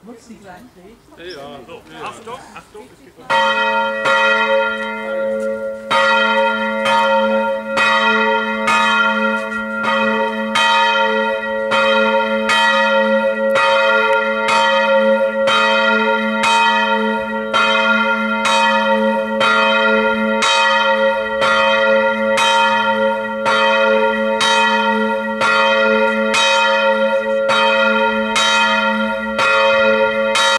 Muss die gleich reden? Ja, so, Achtung, Achtung.